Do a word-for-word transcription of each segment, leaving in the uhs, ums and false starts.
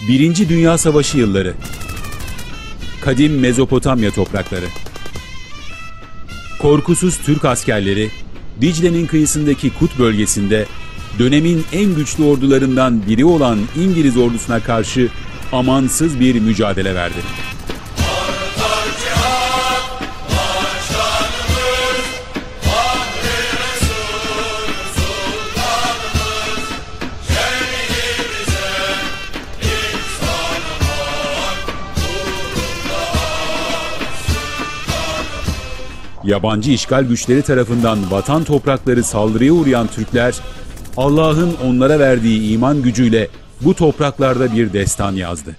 Birinci Dünya Savaşı yılları. Kadim Mezopotamya toprakları. Korkusuz Türk askerleri, Dicle'nin kıyısındaki Kut bölgesinde dönemin en güçlü ordularından biri olan İngiliz ordusuna karşı amansız bir mücadele verdi. Yabancı işgal güçleri tarafından vatan toprakları saldırıya uğrayan Türkler, Allah'ın onlara verdiği iman gücüyle bu topraklarda bir destan yazdı.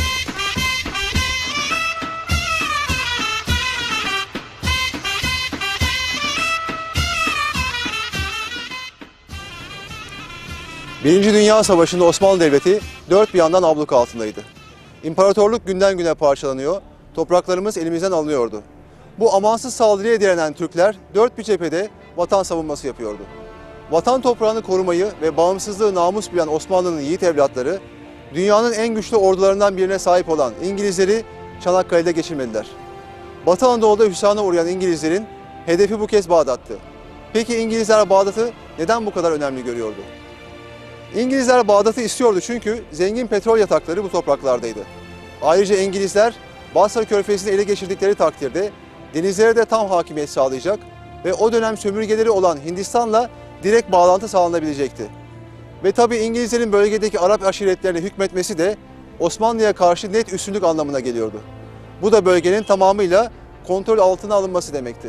Birinci Dünya Savaşı'nda Osmanlı Devleti dört bir yandan abluk altındaydı. İmparatorluk günden güne parçalanıyor, topraklarımız elimizden alınıyordu. Bu amansız saldırıya direnen Türkler dört bir cephede vatan savunması yapıyordu. Vatan toprağını korumayı ve bağımsızlığı namus bilen Osmanlı'nın yiğit evlatları, dünyanın en güçlü ordularından birine sahip olan İngilizleri Çanakkale'de geçirmediler. Batı Anadolu'da hüsrana uğrayan İngilizlerin hedefi bu kez Bağdat'tı. Peki İngilizler Bağdat'ı neden bu kadar önemli görüyordu? İngilizler Bağdat'ı istiyordu çünkü zengin petrol yatakları bu topraklardaydı. Ayrıca İngilizler Basra Körfezi'ni ele geçirdikleri takdirde denizlere de tam hakimiyet sağlayacak ve o dönem sömürgeleri olan Hindistan'la direkt bağlantı sağlanabilecekti. Ve tabii İngilizlerin bölgedeki Arap aşiretlerine hükmetmesi de Osmanlı'ya karşı net üstünlük anlamına geliyordu. Bu da bölgenin tamamıyla kontrol altına alınması demekti.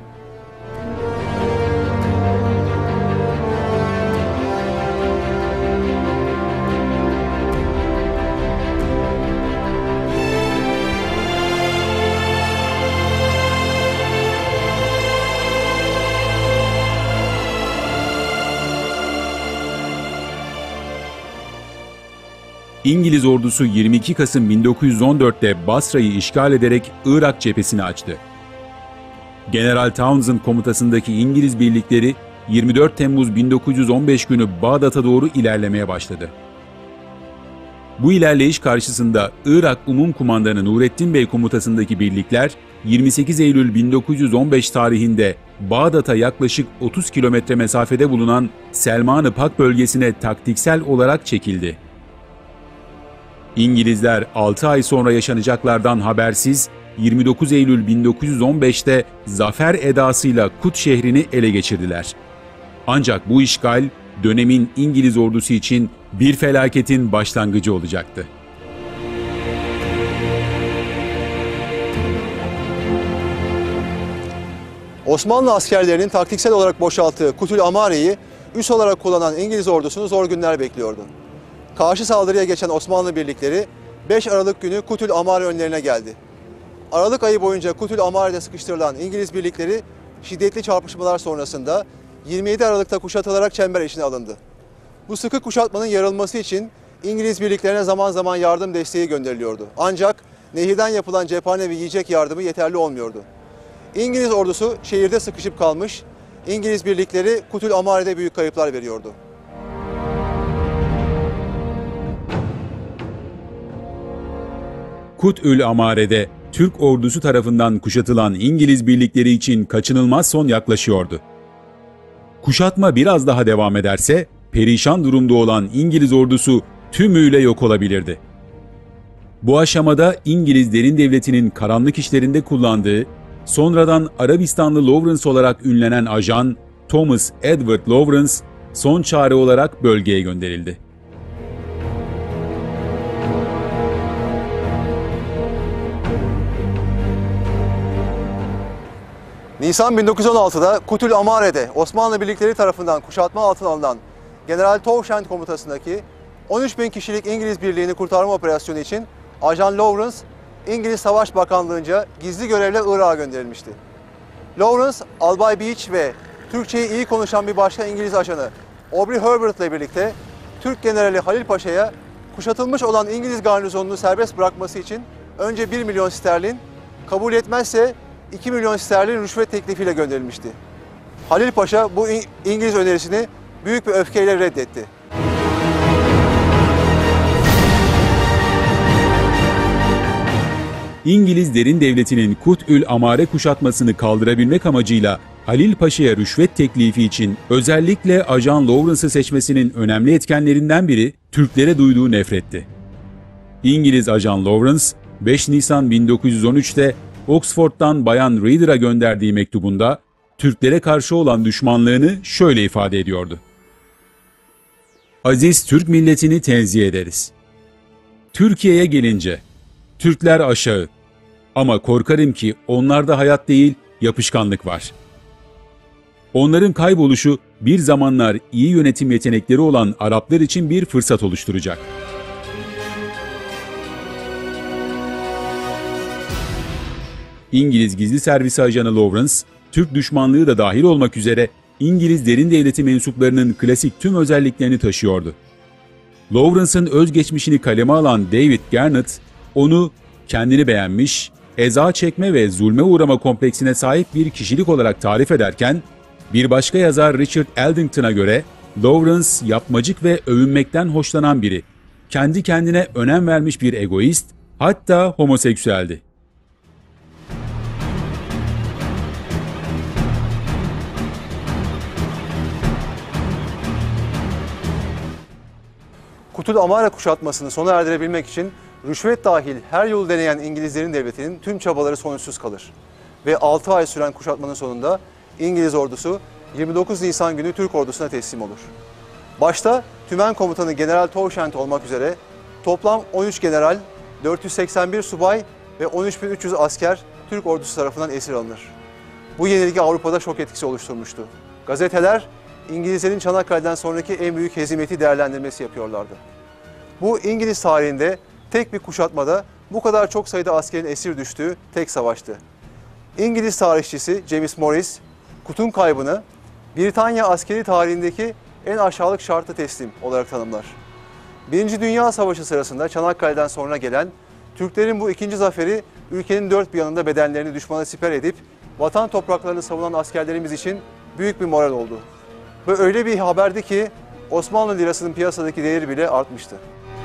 İngiliz ordusu yirmi iki Kasım bin dokuz yüz on dört'te Basra'yı işgal ederek Irak cephesini açtı. General Townshend komutasındaki İngiliz birlikleri yirmi dört Temmuz bin dokuz yüz on beş günü Bağdat'a doğru ilerlemeye başladı. Bu ilerleyiş karşısında Irak Umumkumandanı Nurettin Bey komutasındaki birlikler yirmi sekiz Eylül bin dokuz yüz on beş tarihinde Bağdat'a yaklaşık otuz kilometre mesafede bulunan Selman-ı Pak bölgesine taktiksel olarak çekildi. İngilizler altı ay sonra yaşanacaklardan habersiz yirmi dokuz Eylül bin dokuz yüz on beş'te zafer edasıyla Kut şehrini ele geçirdiler. Ancak bu işgal dönemin İngiliz ordusu için bir felaketin başlangıcı olacaktı. Osmanlı askerlerinin taktiksel olarak boşalttığı Kutül Amare'yi üs olarak kullanan İngiliz ordusunu zor günler bekliyordu. Karşı saldırıya geçen Osmanlı birlikleri beş Aralık günü Kutül Amare önlerine geldi. Aralık ayı boyunca Kutül Amare'de sıkıştırılan İngiliz birlikleri şiddetli çarpışmalar sonrasında yirmi yedi Aralık'ta kuşatılarak çember içine alındı. Bu sıkı kuşatmanın yarılması için İngiliz birliklerine zaman zaman yardım desteği gönderiliyordu. Ancak nehirden yapılan cephane ve yiyecek yardımı yeterli olmuyordu. İngiliz ordusu şehirde sıkışıp kalmış, İngiliz birlikleri Kutül Amare'de büyük kayıplar veriyordu. Kut'ül Amare'de Türk ordusu tarafından kuşatılan İngiliz birlikleri için kaçınılmaz son yaklaşıyordu. Kuşatma biraz daha devam ederse perişan durumda olan İngiliz ordusu tümüyle yok olabilirdi. Bu aşamada İngiliz derin devletinin karanlık işlerinde kullandığı, sonradan Arabistanlı Lawrence olarak ünlenen ajan Thomas Edward Lawrence son çare olarak bölgeye gönderildi. Nisan bin dokuz yüz on altı'da Kutül Amare'de Osmanlı birlikleri tarafından kuşatma altına alınan General Townshend komutasındaki on üç bin kişilik İngiliz birliğini kurtarma operasyonu için Ajan Lawrence, İngiliz Savaş Bakanlığı'nca gizli görevle Irak'a gönderilmişti. Lawrence, Albay Beach ve Türkçeyi iyi konuşan bir başka İngiliz ajanı Aubrey Herbert ile birlikte Türk Generali Halil Paşa'ya kuşatılmış olan İngiliz garnizonunu serbest bırakması için önce bir milyon sterlin, kabul etmezse iki milyon sterlin rüşvet teklifiyle gönderilmişti. Halil Paşa bu İngiliz önerisini büyük bir öfkeyle reddetti. İngiliz derin devletinin Kut-ül Amare kuşatmasını kaldırabilmek amacıyla Halil Paşa'ya rüşvet teklifi için özellikle Ajan Lawrence'ı seçmesinin önemli etkenlerinden biri Türklere duyduğu nefretti. İngiliz Ajan Lawrence, beş Nisan bin dokuz yüz on üç'te Oxford'dan Bayan Reader'a gönderdiği mektubunda Türklere karşı olan düşmanlığını şöyle ifade ediyordu. Aziz Türk milletini tenzih ederiz. Türkiye'ye gelince, Türkler aşağı ama korkarım ki onlarda hayat değil, yapışkanlık var. Onların kayboluşu bir zamanlar iyi yönetim yetenekleri olan Araplar için bir fırsat oluşturacak. İngiliz gizli servisi ajanı Lawrence, Türk düşmanlığı da dahil olmak üzere İngiliz derin devleti mensuplarının klasik tüm özelliklerini taşıyordu. Lawrence'ın özgeçmişini kaleme alan David Garnett, onu kendini beğenmiş, eza çekme ve zulme uğrama kompleksine sahip bir kişilik olarak tarif ederken, bir başka yazar Richard Eldington'a göre Lawrence yapmacık ve övünmekten hoşlanan biri, kendi kendine önem vermiş bir egoist, hatta homoseksüeldi. Kut-ül Amare kuşatmasını sona erdirebilmek için rüşvet dahil her yolu deneyen İngilizlerin devletinin tüm çabaları sonuçsuz kalır. Ve altı ay süren kuşatmanın sonunda İngiliz ordusu yirmi dokuz Nisan günü Türk ordusuna teslim olur. Başta Tümen Komutanı General Townshend olmak üzere toplam on üç general, dört yüz seksen bir subay ve on üç bin üç yüz asker Türk ordusu tarafından esir alınır. Bu yenilgi Avrupa'da şok etkisi oluşturmuştu. Gazeteler İngilizlerin Çanakkale'den sonraki en büyük hezimeti değerlendirmesi yapıyorlardı. Bu İngiliz tarihinde tek bir kuşatmada bu kadar çok sayıda askerin esir düştüğü tek savaştı. İngiliz tarihçisi James Morris, Kut'un kaybını Britanya askeri tarihindeki en aşağılık şartı teslim olarak tanımlar. Birinci Dünya Savaşı sırasında Çanakkale'den sonra gelen Türklerin bu ikinci zaferi ülkenin dört bir yanında bedenlerini düşmana siper edip vatan topraklarını savunan askerlerimiz için büyük bir moral oldu. Ve öyle bir haberdi ki Osmanlı lirasının piyasadaki değeri bile artmıştı.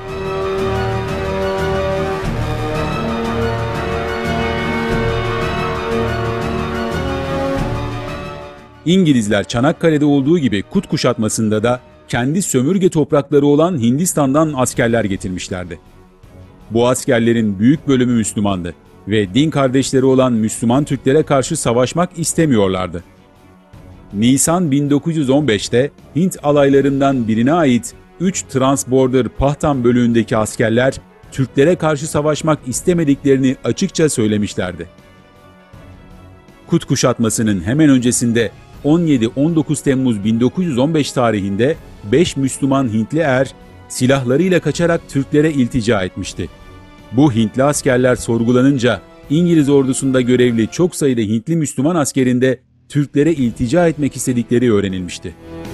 İngilizler Çanakkale'de olduğu gibi Kut kuşatmasında da kendi sömürge toprakları olan Hindistan'dan askerler getirmişlerdi. Bu askerlerin büyük bölümü Müslümandı ve din kardeşleri olan Müslüman Türklere karşı savaşmak istemiyorlardı. Nisan bin dokuz yüz on beş'te Hint alaylarından birine ait üç Transborder Pahtan bölüğündeki askerler Türklere karşı savaşmak istemediklerini açıkça söylemişlerdi. Kut kuşatmasının hemen öncesinde on yedi on dokuz Temmuz bin dokuz yüz on beş tarihinde beş Müslüman Hintli er silahlarıyla kaçarak Türklere iltica etmişti. Bu Hintli askerler sorgulanınca İngiliz ordusunda görevli çok sayıda Hintli Müslüman askerinde Türklere iltica etmek istedikleri öğrenilmişti.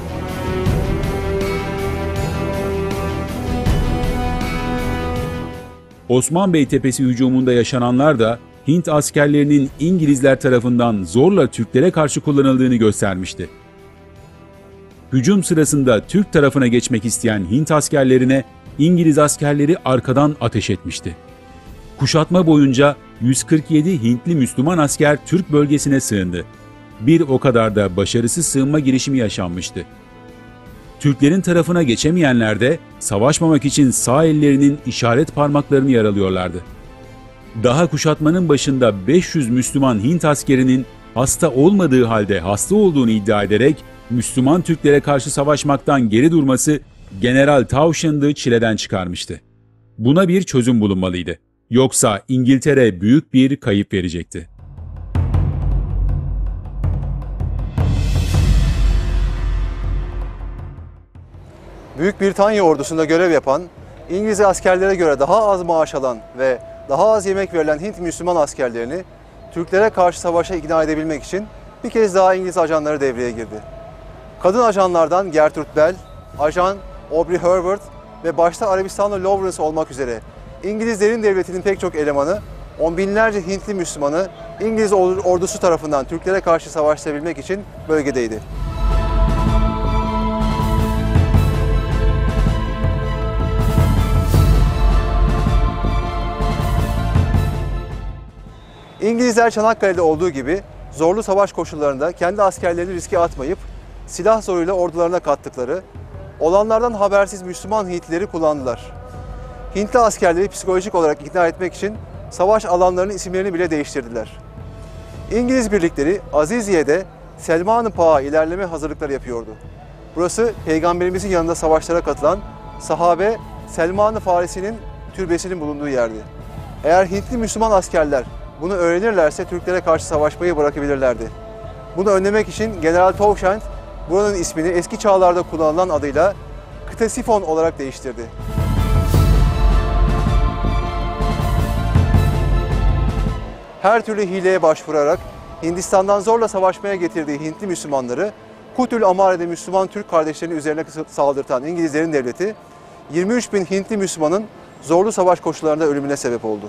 Osman Bey Tepesi hücumunda yaşananlar da Hint askerlerinin İngilizler tarafından zorla Türklere karşı kullanıldığını göstermişti. Hücum sırasında Türk tarafına geçmek isteyen Hint askerlerine İngiliz askerleri arkadan ateş etmişti. Kuşatma boyunca yüz kırk yedi Hintli Müslüman asker Türk bölgesine sığındı. Bir o kadar da başarısız sığınma girişimi yaşanmıştı. Türklerin tarafına geçemeyenler de savaşmamak için sağ ellerinin işaret parmaklarını yaralıyorlardı. Daha kuşatmanın başında beş yüz Müslüman Hint askerinin hasta olmadığı halde hasta olduğunu iddia ederek Müslüman Türklere karşı savaşmaktan geri durması General Townshend'ı çileden çıkarmıştı. Buna bir çözüm bulunmalıydı. Yoksa İngiltere büyük bir kayıp verecekti. Büyük Britanya ordusunda görev yapan, İngiliz askerlere göre daha az maaş alan ve daha az yemek verilen Hint Müslüman askerlerini Türklere karşı savaşa ikna edebilmek için bir kez daha İngiliz ajanları devreye girdi. Kadın ajanlardan Gertrude Bell, ajan Aubrey Herworth ve başta Arabistanlı Lawrence olmak üzere İngilizlerin devletinin pek çok elemanı, on binlerce Hintli Müslümanı İngiliz ordusu tarafından Türklere karşı savaşabilmek için bölgedeydi. İngilizler Çanakkale'de olduğu gibi zorlu savaş koşullarında kendi askerlerini riske atmayıp silah zoruyla ordularına kattıkları, olanlardan habersiz Müslüman Hintlileri kullandılar. Hintli askerleri psikolojik olarak ikna etmek için savaş alanlarının isimlerini bile değiştirdiler. İngiliz birlikleri Aziziye'de Selman-ı Pak'a ilerleme hazırlıkları yapıyordu. Burası Peygamberimizin yanında savaşlara katılan sahabe Selman-ı Farisi'nin türbesinin bulunduğu yerdi. Eğer Hintli Müslüman askerler bunu öğrenirlerse Türklere karşı savaşmayı bırakabilirlerdi. Bunu önlemek için General Townshend buranın ismini eski çağlarda kullanılan adıyla Ktesifon olarak değiştirdi. Her türlü hileye başvurarak Hindistan'dan zorla savaşmaya getirdiği Hintli Müslümanları Kutül Amare'de Müslüman Türk kardeşlerinin üzerine saldırtan İngilizlerin devleti yirmi üç bin Hintli Müslümanın zorlu savaş koşullarında ölümüne sebep oldu.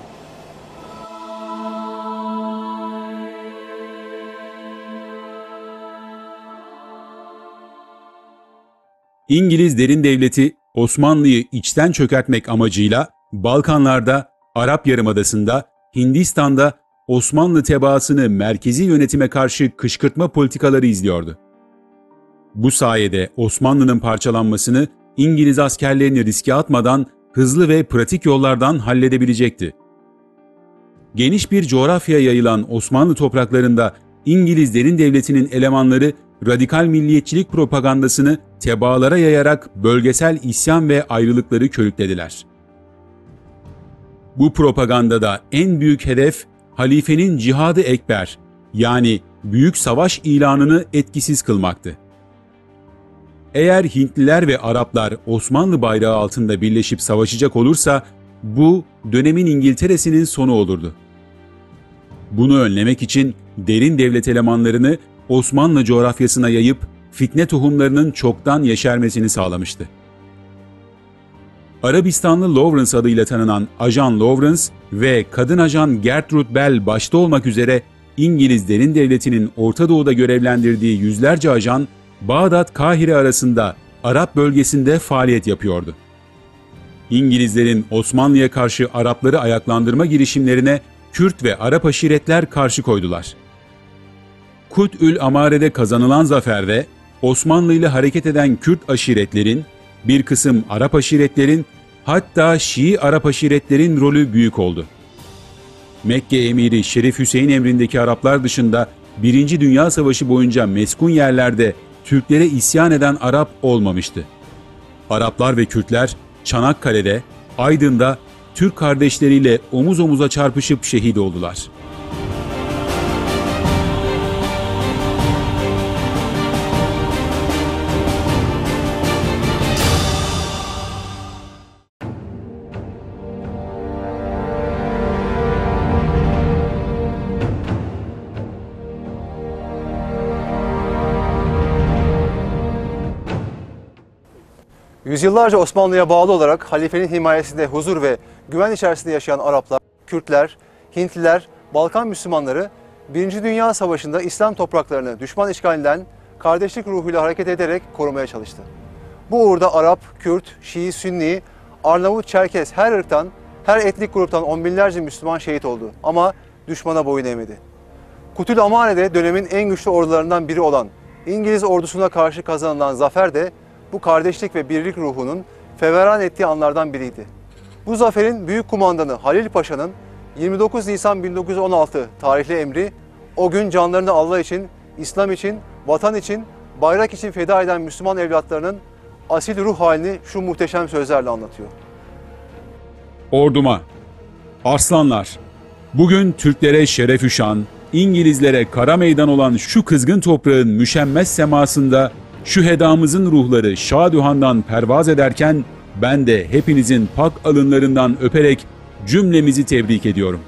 İngiliz derin devleti Osmanlı'yı içten çökertmek amacıyla Balkanlarda, Arap Yarımadası'nda, Hindistan'da Osmanlı tebaasını merkezi yönetime karşı kışkırtma politikaları izliyordu. Bu sayede Osmanlı'nın parçalanmasını İngiliz askerlerini riske atmadan hızlı ve pratik yollardan halledebilecekti. Geniş bir coğrafyaya yayılan Osmanlı topraklarında İngiliz derin devletinin elemanları radikal milliyetçilik propagandasını tebaalara yayarak bölgesel isyan ve ayrılıkları körüklediler. Bu propagandada en büyük hedef halifenin Cihad-ı Ekber yani büyük savaş ilanını etkisiz kılmaktı. Eğer Hintliler ve Araplar Osmanlı bayrağı altında birleşip savaşacak olursa bu dönemin İngiltere'sinin sonu olurdu. Bunu önlemek için derin devlet elemanlarını Osmanlı coğrafyasına yayıp fitne tohumlarının çoktan yeşermesini sağlamıştı. Arabistanlı Lawrence adıyla tanınan Ajan Lawrence ve kadın ajan Gertrude Bell başta olmak üzere İngiliz derin devletinin Orta Doğu'da görevlendirdiği yüzlerce ajan Bağdat-Kahire arasında Arap bölgesinde faaliyet yapıyordu. İngilizlerin Osmanlı'ya karşı Arapları ayaklandırma girişimlerine Kürt ve Arap aşiretler karşı koydular. Kut'ül Amare'de kazanılan zaferde Osmanlı ile hareket eden Kürt aşiretlerin, bir kısım Arap aşiretlerin, hatta Şii Arap aşiretlerin rolü büyük oldu. Mekke emiri Şerif Hüseyin emrindeki Araplar dışında Birinci Dünya Savaşı boyunca meskun yerlerde Türklere isyan eden Arap olmamıştı. Araplar ve Kürtler Çanakkale'de, Aydın'da Türk kardeşleriyle omuz omuza çarpışıp şehit oldular. Yüzyıllarca Osmanlı'ya bağlı olarak halifenin himayesinde huzur ve güven içerisinde yaşayan Araplar, Kürtler, Hintliler, Balkan Müslümanları Birinci Dünya Savaşı'nda İslam topraklarını düşman işgalinden kardeşlik ruhuyla hareket ederek korumaya çalıştı. Bu uğurda Arap, Kürt, Şii, Sünni, Arnavut, Çerkes her ırktan, her etnik gruptan on binlerce Müslüman şehit oldu ama düşmana boyun eğmedi. Kutül Amare'de dönemin en güçlü ordularından biri olan İngiliz ordusuna karşı kazanılan zafer de bu kardeşlik ve birlik ruhunun feveran ettiği anlardan biriydi. Bu zaferin büyük kumandanı Halil Paşa'nın yirmi dokuz Nisan bin dokuz yüz on altı tarihli emri, o gün canlarını Allah için, İslam için, vatan için, bayrak için feda eden Müslüman evlatlarının asil ruh halini şu muhteşem sözlerle anlatıyor. Orduma, arslanlar, bugün Türklere şeref-ü şan, İngilizlere kara meydan olan şu kızgın toprağın müşemmez semasında şühedamızın ruhları şaduhandan pervaz ederken ben de hepinizin pak alınlarından öperek cümlemizi tebrik ediyorum.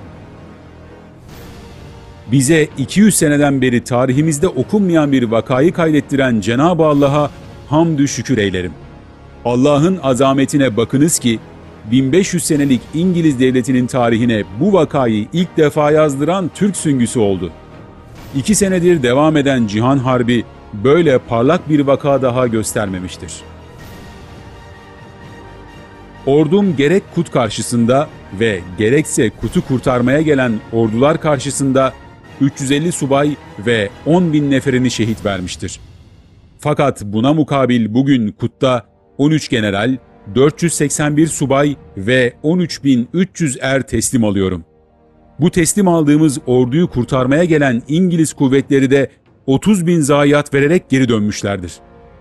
Bize iki yüz seneden beri tarihimizde okunmayan bir vakayı kaydettiren Cenab-ı Allah'a hamdü şükür eylerim. Allah'ın azametine bakınız ki bin beş yüz senelik İngiliz devletinin tarihine bu vakayı ilk defa yazdıran Türk süngüsü oldu. İki senedir devam eden Cihan Harbi böyle parlak bir vaka daha göstermemiştir. Ordum gerek Kut karşısında ve gerekse Kut'u kurtarmaya gelen ordular karşısında üç yüz elli subay ve on bin neferini şehit vermiştir. Fakat buna mukabil bugün Kut'ta on üç general, dört yüz seksen bir subay ve on üç bin üç yüz er teslim alıyorum. Bu teslim aldığımız orduyu kurtarmaya gelen İngiliz kuvvetleri de otuz bin zayiat vererek geri dönmüşlerdir.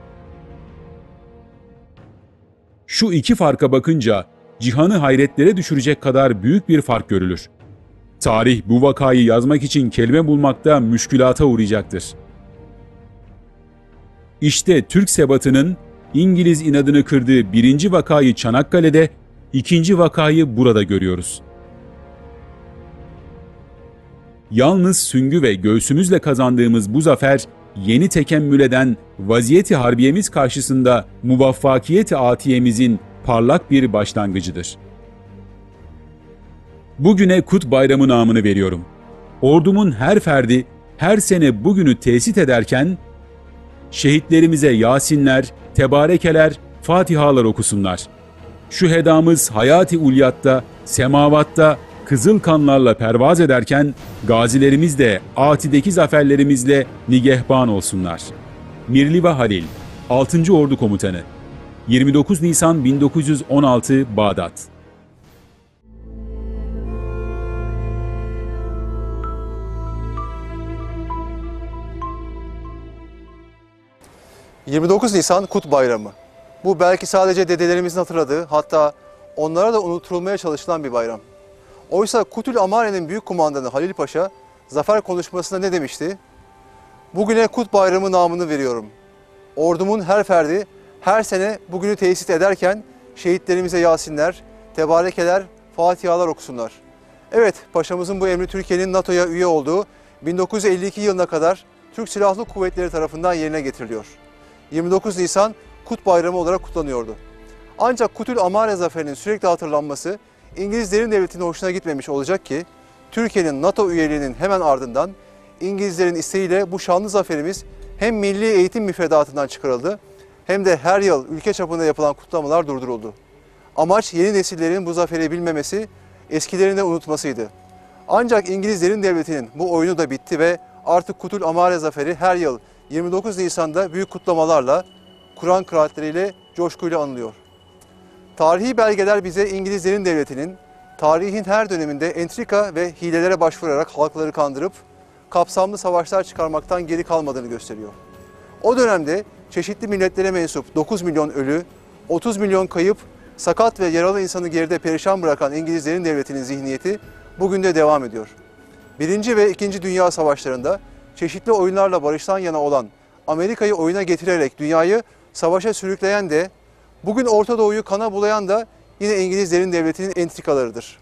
Şu iki farka bakınca cihanı hayretlere düşürecek kadar büyük bir fark görülür. Tarih bu vakayı yazmak için kelime bulmakta müşkülata uğrayacaktır. İşte Türk sebatının İngiliz inadını kırdığı birinci vakayı Çanakkale'de, ikinci vakayı burada görüyoruz. Yalnız süngü ve göğsümüzle kazandığımız bu zafer, yeni tekemmül eden vaziyeti harbiyemiz karşısında muvaffakiyeti atiyemizin parlak bir başlangıcıdır. Bugüne Kut Bayramı namını veriyorum. Ordumun her ferdi her sene bugünü tesit ederken, şehitlerimize Yasinler, Tebarekeler, Fatihalar okusunlar. Şühedamız hayati ulyatta, semavatta, kızıl kanlarla pervaz ederken, gazilerimiz de atideki zaferlerimizle nigehban olsunlar. Mirliva Halil, altıncı Ordu Komutanı, yirmi dokuz Nisan bin dokuz yüz on altı, Bağdat. yirmi dokuz Nisan Kut Bayramı. Bu belki sadece dedelerimizin hatırladığı, hatta onlara da unutulmaya çalışılan bir bayram. Oysa Kutül Amare'nin büyük kumandanı Halil Paşa, zafer konuşmasında ne demişti? Bugüne Kut Bayramı namını veriyorum. Ordumun her ferdi her sene bugünü tesis ederken şehitlerimize Yasinler, Tebarekeler, Fatihalar okusunlar. Evet, paşamızın bu emri Türkiye'nin NATO'ya üye olduğu bin dokuz yüz elli iki yılına kadar Türk Silahlı Kuvvetleri tarafından yerine getiriliyor. yirmi dokuz Nisan Kut Bayramı olarak kutlanıyordu. Ancak Kutül Amare zaferinin sürekli hatırlanması İngilizlerin devletine hoşuna gitmemiş olacak ki Türkiye'nin NATO üyeliğinin hemen ardından İngilizlerin isteğiyle bu şanlı zaferimiz hem milli eğitim müfredatından çıkarıldı hem de her yıl ülke çapında yapılan kutlamalar durduruldu. Amaç yeni nesillerin bu zaferi bilmemesi, eskilerini unutmasıydı. Ancak İngilizlerin devletinin bu oyunu da bitti ve artık Kutül Amare zaferi her yıl yirmi dokuz Nisan'da büyük kutlamalarla, Kur'an kıraatleriyle, coşkuyla anılıyor. Tarihi belgeler bize İngilizlerin devletinin tarihin her döneminde entrika ve hilelere başvurarak halkları kandırıp kapsamlı savaşlar çıkarmaktan geri kalmadığını gösteriyor. O dönemde çeşitli milletlere mensup dokuz milyon ölü, otuz milyon kayıp, sakat ve yaralı insanı geride perişan bırakan İngilizlerin devletinin zihniyeti bugün de devam ediyor. Birinci ve İkinci Dünya Savaşlarında çeşitli oyunlarla barıştan yana olan Amerika'yı oyuna getirerek dünyayı savaşa sürükleyen de, bugün Orta Doğu'yu kana bulayan da yine İngilizlerin devletinin entrikalarıdır.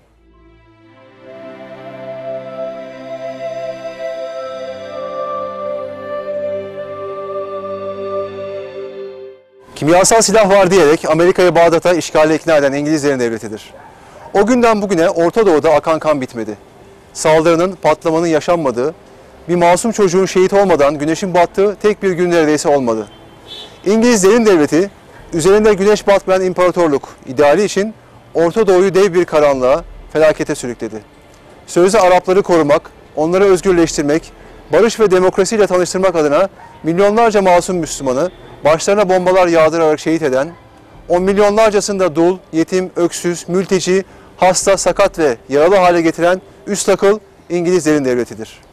Kimyasal silah var diyerek Amerika'yı Bağdat'a işgale ikna eden İngilizlerin devletidir. O günden bugüne Orta Doğu'da akan kan bitmedi. Saldırının, patlamanın yaşanmadığı, bir masum çocuğun şehit olmadan güneşin battığı tek bir gün neredeyse olmadı. İngilizlerin devleti, üzerinde güneş batmayan imparatorluk ideali için Orta Doğu'yu dev bir karanlığa, felakete sürükledi. Sözde Arapları korumak, onları özgürleştirmek, barış ve demokrasiyle tanıştırmak adına milyonlarca masum Müslümanı başlarına bombalar yağdırarak şehit eden, on milyonlarcasını da dul, yetim, öksüz, mülteci, hasta, sakat ve yaralı hale getiren üst akıl İngilizlerin devletidir.